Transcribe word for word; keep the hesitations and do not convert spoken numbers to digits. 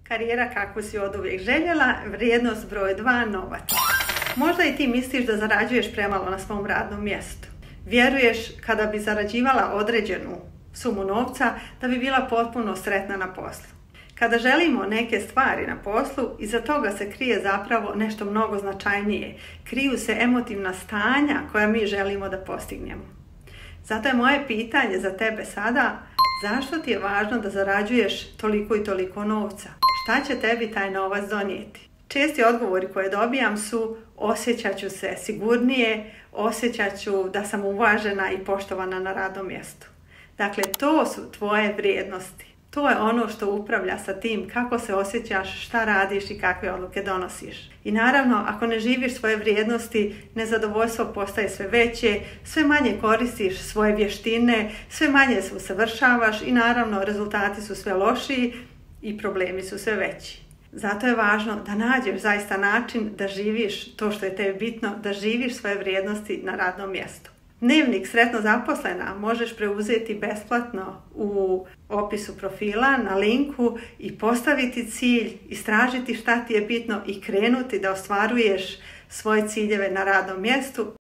Karijera kakvu si oduvijek željela, vrijednost broj dva, novac. Možda i ti misliš da zarađuješ premalo na svom radnom mjestu. Vjeruješ kada bi zarađivala određenu sumu novca da bi bila potpuno sretna na poslu. Kada želimo neke stvari na poslu, iza toga se krije zapravo nešto mnogo značajnije. Kriju se emotivna stanja koja mi želimo da postignemo. Zato je moje pitanje za tebe sada, zašto ti je važno da zarađuješ toliko i toliko novca? Šta će tebi taj novac donijeti? Česti odgovori koje dobijam su: osjećat ću se sigurnije, osjećat ću da sam uvažena i poštovana na radnom mjestu. Dakle, to su tvoje vrijednosti. To je ono što upravlja sa tim kako se osjećaš, šta radiš i kakve odluke donosiš. I naravno, ako ne živiš svoje vrijednosti, nezadovoljstvo postaje sve veće, sve manje koristiš svoje vještine, sve manje se usavršavaš i naravno rezultati su sve lošiji i problemi su sve veći. Zato je važno da nađeš zaista način da živiš to što je tebi bitno, da živiš svoje vrijednosti na radnom mjestu. Dnevnik Sretno zaposlena možeš preuzeti besplatno u opisu profila na linku i postaviti cilj, istražiti šta ti je bitno i krenuti da ostvaruješ svoje ciljeve na radnom mjestu.